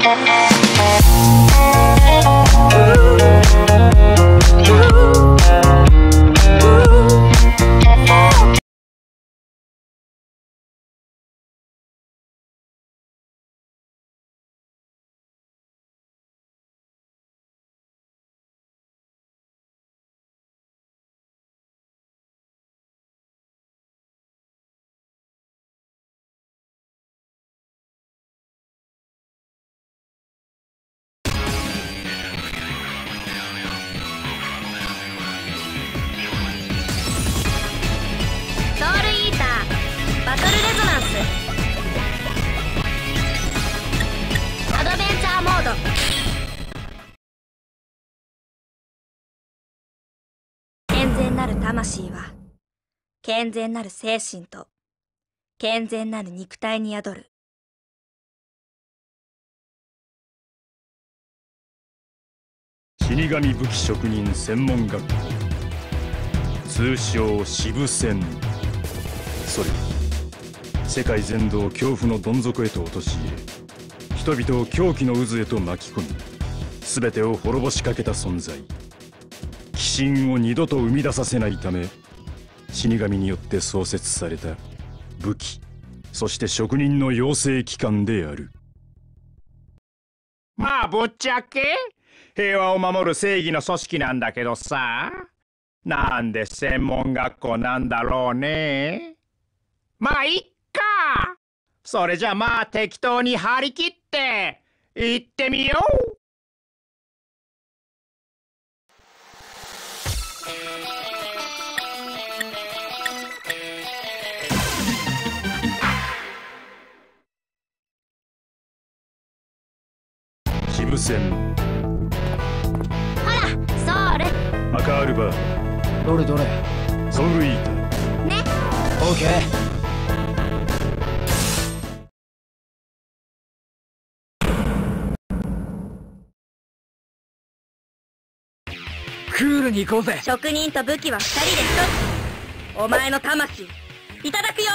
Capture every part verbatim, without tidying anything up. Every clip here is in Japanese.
健全なる魂は健全なる精神と健全なる肉体に宿る。 死神武器職人専門学校、通称渋戦。それは世界全土を恐怖のどん底へと陥れ、人々を狂気の渦へと巻き込み、全てを滅ぼしかけた存在。鬼神を二度と生み出させないため、死神によって創設された武器、そして職人の養成機関である。 まあぶっちゃけ平和を守る正義の組織なんだけどさ、なんで専門学校なんだろうね。まあいっか。それじゃまあ適当に張り切って行ってみよう。 渋戦。 ほら、ソウル。 赤アルバー。 どれどれ。 ソウルイーター。 ね。 オーケー。クールに行こうぜ。 職人と武器は二人で一つ。お前の魂いただくよ。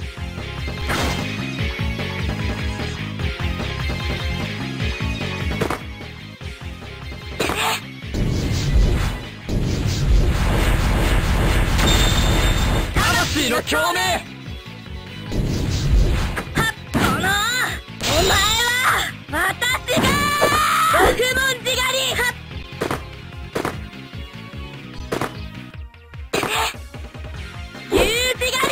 魂の共鳴。 はっ、このお前は私が学問じがり。はっ、ユーティガ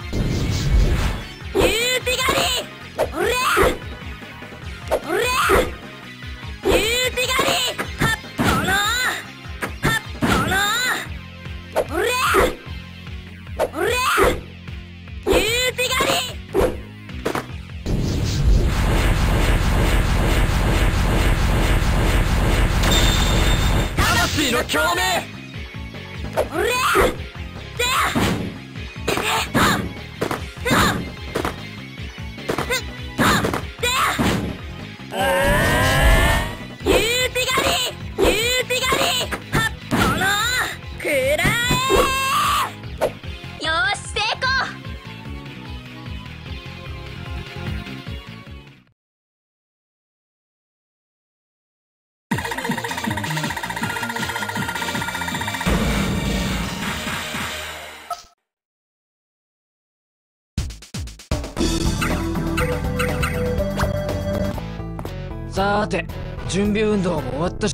リ、ユーティガリ、おれおれユーティガリ。はっ、このはっ、このおれおれユーティガリ。 魂の共鳴。 おれせやユーティガリ、ユーティガリ。はっ、このくらえ。よーし、成功。 さーて、準備運動も終わったし。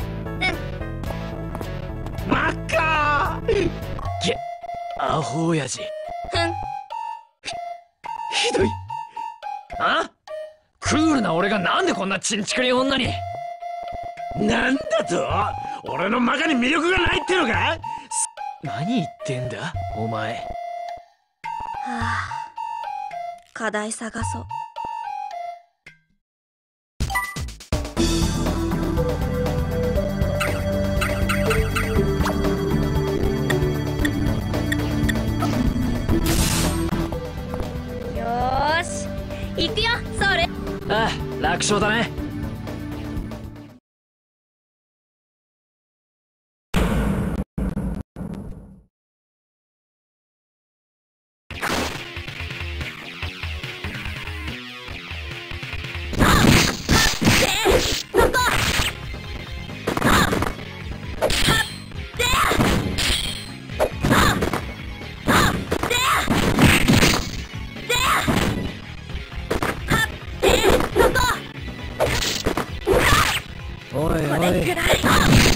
マッカー。 げアホ親父。 ふん。 ひどい。あクールな俺がなんでこんなチンチクリ女に。 なんだと？俺の中に魅力がないってのか？ 何言ってんだお前。 はあ、課題探そう。よーし、行くよ、ソウル。 ああ、楽勝だね。 これくらい